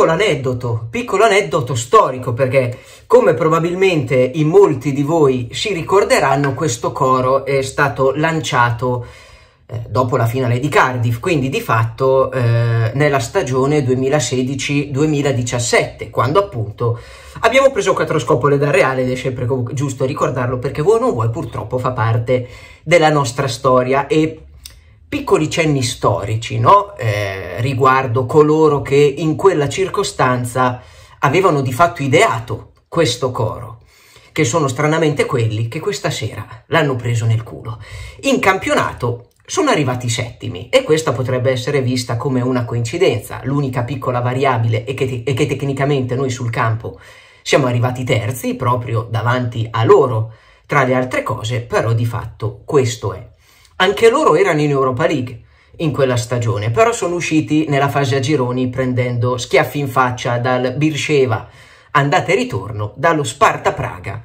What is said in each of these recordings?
piccolo aneddoto storico, perché come probabilmente in molti di voi si ricorderanno, questo coro è stato lanciato dopo la finale di Cardiff, quindi di fatto nella stagione 2016-2017, quando appunto abbiamo preso 4 scopole dal Reale, ed è sempre giusto ricordarlo perché vuoi o non vuoi purtroppo fa parte della nostra storia. E piccoli cenni storici, no? Riguardo coloro che in quella circostanza avevano di fatto ideato questo coro, che sono stranamente quelli che questa sera l'hanno preso nel culo. In campionato sono arrivati settimi, e questa potrebbe essere vista come una coincidenza. L'unica piccola variabile è che tecnicamente noi sul campo siamo arrivati terzi, proprio davanti a loro, tra le altre cose, però di fatto questo è. Anche loro erano in Europa League in quella stagione, però sono usciti nella fase a gironi prendendo schiaffi in faccia dal Beersheva, andata e ritorno, dallo Sparta Praga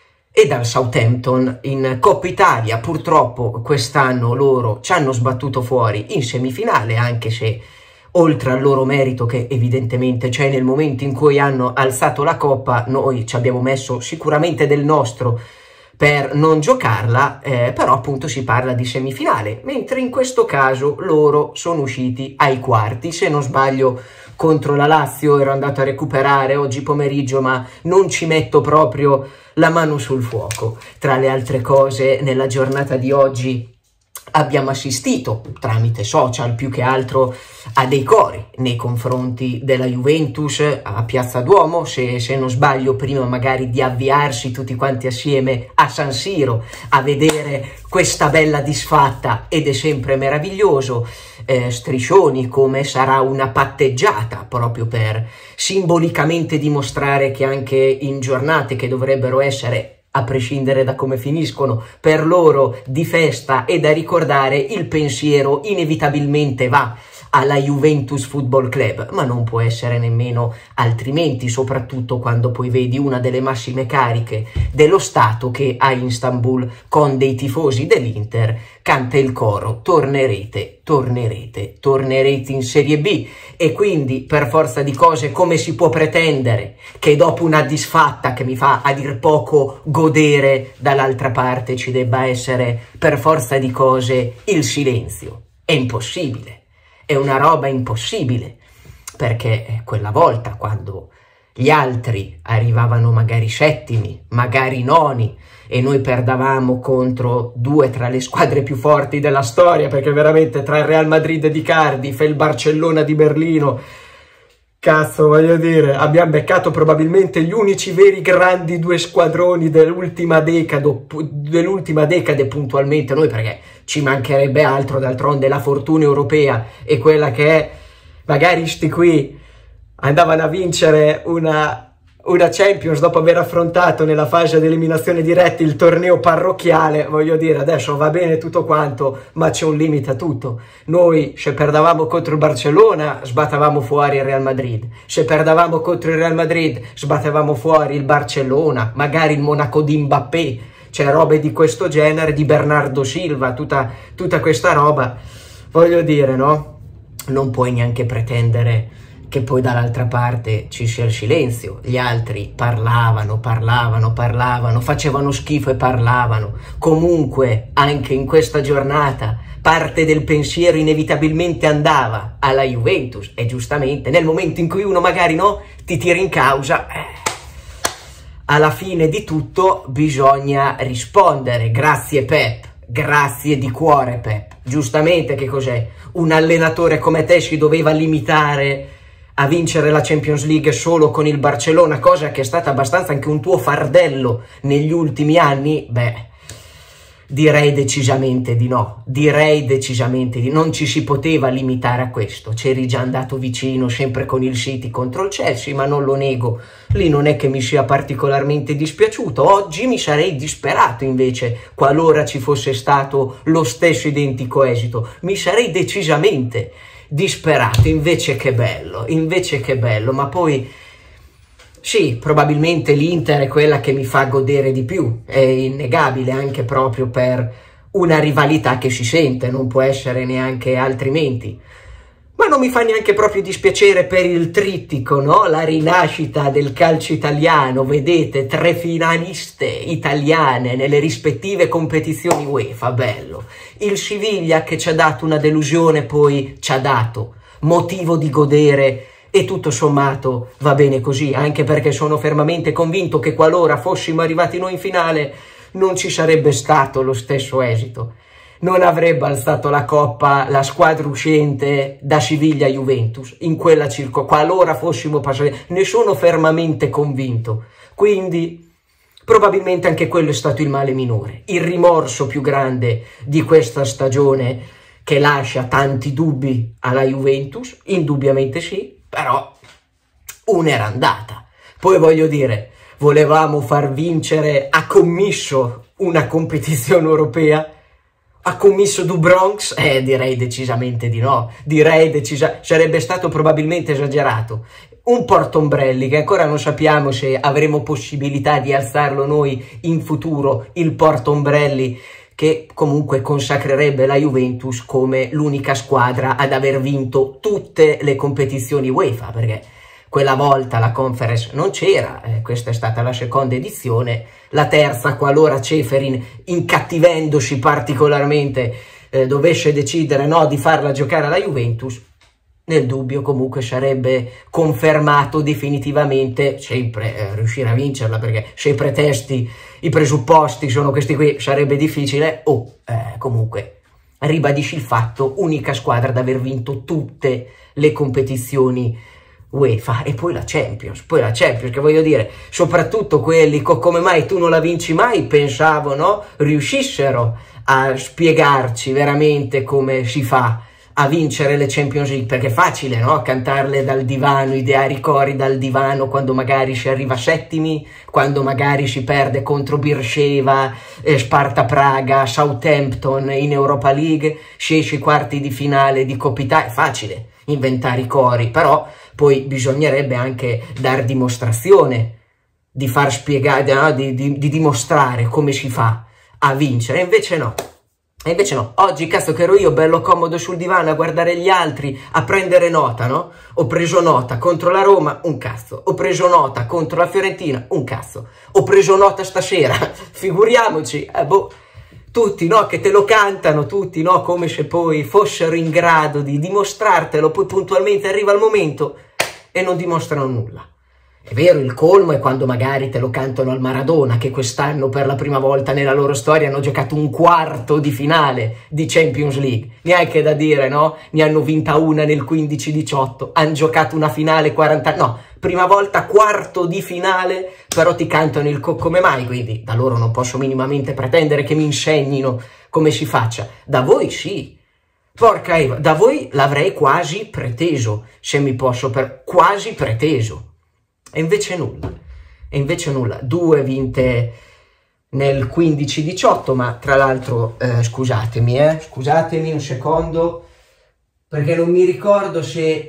e dal Southampton in Coppa Italia. Purtroppo quest'anno loro ci hanno sbattuto fuori in semifinale, anche se oltre al loro merito che evidentemente c'è nel momento in cui hanno alzato la Coppa, noi ci abbiamo messo sicuramente del nostro per non giocarla, però appunto si parla di semifinale, mentre in questo caso loro sono usciti ai quarti, se non sbaglio contro la Lazio. Ero andato a recuperare oggi pomeriggio, ma non ci metto proprio la mano sul fuoco. Tra le altre cose, nella giornata di oggi abbiamo assistito, tramite social più che altro, a dei cori nei confronti della Juventus a Piazza Duomo, se non sbaglio prima magari di avviarsi tutti quanti assieme a San Siro a vedere questa bella disfatta, ed è sempre meraviglioso. Striscioni come sarà una patteggiata, proprio per simbolicamente dimostrare che anche in giornate che dovrebbero essere, a prescindere da come finiscono, per loro di festa e da ricordare, il pensiero inevitabilmente va alla Juventus Football Club, ma non può essere nemmeno altrimenti, soprattutto quando poi vedi una delle massime cariche dello Stato che a Istanbul, con dei tifosi dell'Inter, canta il coro tornerete, tornerete, tornerete in Serie B. E quindi, per forza di cose, come si può pretendere che dopo una disfatta che mi fa a dir poco godere, dall'altra parte ci debba essere per forza di cose il silenzio? È impossibile. È una roba impossibile, perché quella volta, quando gli altri arrivavano magari settimi, magari noni, e noi perdavamo contro due tra le squadre più forti della storia, perché veramente tra il Real Madrid di Cardiff e il Barcellona di Berlino, cazzo, voglio dire, abbiamo beccato probabilmente gli unici veri grandi due squadroni dell'ultima decade puntualmente noi, perché ci mancherebbe altro. D'altronde la fortuna europea è quella che è. Magari sti qui andavano a vincere una Champions dopo aver affrontato nella fase di eliminazione diretta il torneo parrocchiale. Voglio dire, adesso va bene tutto quanto, ma c'è un limite a tutto. Noi, se perdavamo contro il Barcellona, sbattavamo fuori il Real Madrid. Se perdavamo contro il Real Madrid, sbattavamo fuori il Barcellona, magari il Monaco di Mbappé. C'è robe di questo genere, di Bernardo Silva, tutta questa roba. Voglio dire, no? Non puoi neanche pretendere che poi dall'altra parte ci sia il silenzio. Gli altri parlavano, facevano schifo e parlavano. Comunque, anche in questa giornata, parte del pensiero inevitabilmente andava alla Juventus, e giustamente nel momento in cui uno magari no, ti tira in causa, alla fine di tutto bisogna rispondere. Grazie Pep, grazie di cuore Pep. Giustamente, che cos'è? Un allenatore come te si doveva limitare a vincere la Champions League solo con il Barcellona, cosa che è stata abbastanza anche un tuo fardello negli ultimi anni? Beh, direi decisamente di no, non ci si poteva limitare a questo. C'eri già andato vicino sempre con il City contro il Chelsea, ma non lo nego, lì non è che mi sia particolarmente dispiaciuto. Oggi mi sarei disperato invece qualora ci fosse stato lo stesso identico esito, mi sarei decisamente disperato. Invece che bello, ma poi sì, probabilmente l'Inter è quella che mi fa godere di più, è innegabile, anche proprio per una rivalità che si sente, non può essere neanche altrimenti. Ma non mi fa neanche proprio dispiacere per il trittico, no? La rinascita del calcio italiano, vedete, 3 finaliste italiane nelle rispettive competizioni UEFA, bello. Il Siviglia che ci ha dato una delusione, poi ci ha dato motivo di godere e tutto sommato va bene così, anche perché sono fermamente convinto che qualora fossimo arrivati noi in finale non ci sarebbe stato lo stesso esito. Non avrebbe alzato la coppa la squadra uscente da Siviglia-Juventus in quella qualora fossimo passati, ne sono fermamente convinto. Quindi probabilmente anche quello è stato il male minore, il rimorso più grande di questa stagione che lascia tanti dubbi alla Juventus, indubbiamente sì, però una era andata. Poi voglio dire, volevamo far vincere a commisso una competizione europea? Ha commisso du Bronx? Direi decisamente di no. Sarebbe stato probabilmente esagerato. Un portombrelli che ancora non sappiamo se avremo possibilità di alzarlo noi in futuro, il portombrelli che comunque consacrerebbe la Juventus come l'unica squadra ad aver vinto tutte le competizioni UEFA, perché quella volta la Conference non c'era, questa è stata la seconda edizione, la terza qualora Ceferin, incattivendosi particolarmente, dovesse decidere no, di farla giocare alla Juventus, nel dubbio comunque sarebbe confermato definitivamente, sempre riuscire a vincerla, perché se i pretesti, i presupposti sono questi qui, sarebbe difficile, comunque ribadisci il fatto, unica squadra ad aver vinto tutte le competizioni UEFA e poi la Champions, che voglio dire, soprattutto quelli come mai tu non la vinci mai, pensavo, no? Riuscissero a spiegarci veramente come si fa a vincere le Champions League, perché è facile, no? Cantarle dal divano, ideare i cori dal divano quando magari si arriva settimi, quando magari si perde contro Beersheva, Sparta Praga, Southampton in Europa League, si esce ai quarti di finale di Coppa Italia, è facile inventare i cori, però poi bisognerebbe anche dar dimostrazione, di far spiegare, no? di dimostrare come si fa a vincere, invece no. Oggi cazzo che ero io bello comodo sul divano a guardare gli altri, a prendere nota, no? Ho preso nota contro la Roma, un cazzo. Ho preso nota contro la Fiorentina, un cazzo. Ho preso nota stasera, figuriamoci, tutti, no, che te lo cantano, tutti, no, come se poi fossero in grado di dimostrartelo, poi puntualmente arriva il momento e non dimostrano nulla. È vero, il colmo è quando magari te lo cantano al Maradona, che quest'anno per la prima volta nella loro storia hanno giocato un quarto di finale di Champions League. Neanche da dire, no? Ne hanno vinta una nel 15-18, hanno giocato una finale 40... No, prima volta quarto di finale, però ti cantano il come mai, quindi da loro non posso minimamente pretendere che mi insegnino come si faccia. Da voi sì. Porca Eva, da voi l'avrei quasi preteso, se mi posso quasi preteso. E invece nulla, 2 vinte nel 15-18, ma tra l'altro, scusatemi un secondo, perché non mi ricordo se,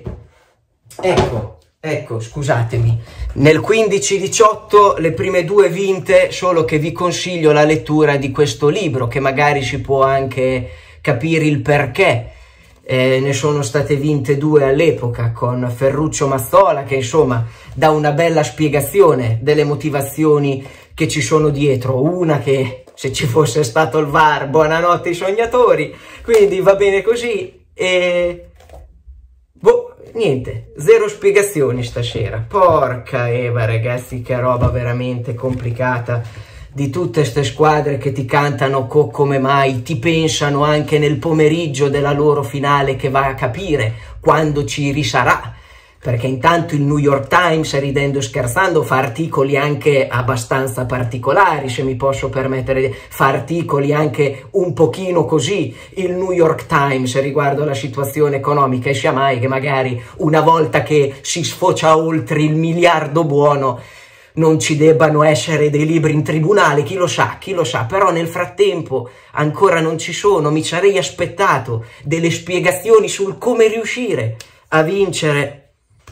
ecco, scusatemi, nel 15-18 le prime 2 vinte, solo che vi consiglio la lettura di questo libro, che magari si può anche capire il perché. Ne sono state vinte 2 all'epoca con Ferruccio Mazzola, che insomma dà una bella spiegazione delle motivazioni che ci sono dietro. Una che se ci fosse stato il VAR, buonanotte ai sognatori, quindi va bene così. E niente, 0 spiegazioni stasera. Porca Eva ragazzi, che roba veramente complicata. Di tutte ste squadre che ti cantano come mai, ti pensano anche nel pomeriggio della loro finale, che va a capire quando ci risarà, perché intanto il New York Times, ridendo e scherzando, fa articoli anche abbastanza particolari, se mi posso permettere, fa articoli anche un pochino così, il New York Times, riguardo la situazione economica, e sia mai che magari una volta che si sfocia oltre il miliardo buono non ci debbano essere dei libri in tribunale, chi lo sa, però nel frattempo ancora non ci sono, mi sarei aspettato delle spiegazioni sul come riuscire a vincere,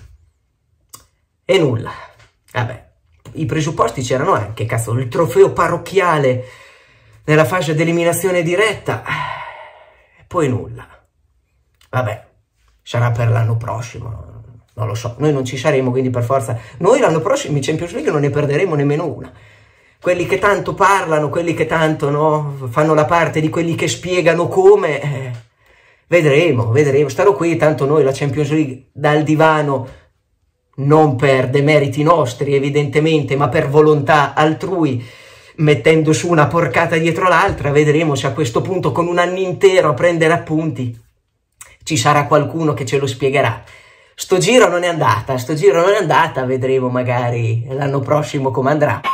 e nulla. Vabbè, i presupposti c'erano anche, cazzo, il trofeo parrocchiale nella fase di eliminazione diretta, e poi nulla. Vabbè, sarà per l'anno prossimo, non lo so, noi non ci saremo, quindi per forza, noi l'anno prossimo in Champions League non ne perderemo nemmeno una. Quelli che tanto parlano, quelli che tanto, no, fanno la parte di quelli che spiegano come, vedremo, starò qui, tanto noi la Champions League dal divano, non per demeriti nostri evidentemente, ma per volontà altrui, mettendo su una porcata dietro l'altra, vedremo se a questo punto con un anno intero a prendere appunti ci sarà qualcuno che ce lo spiegherà. Sto giro non è andata, vedremo magari l'anno prossimo come andrà.